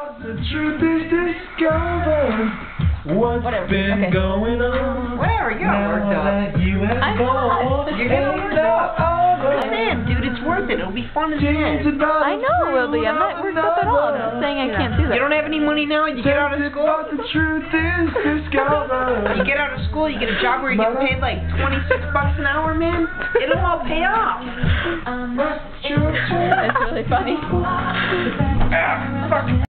The truth is discovered. What's been going on? Whatever, you're not worked up. I'm not. You're gonna work up. I'm saying, dude, it's worth it. It'll be fun as shit. I know it will be. I'm not worked up at all. I'm just saying I can't do that. You don't have any money now? You get out of school? The truth is discovered. You get out of school, you get a job where you get paid like $26 an hour, man. It'll all pay off. That's really funny. Fuck.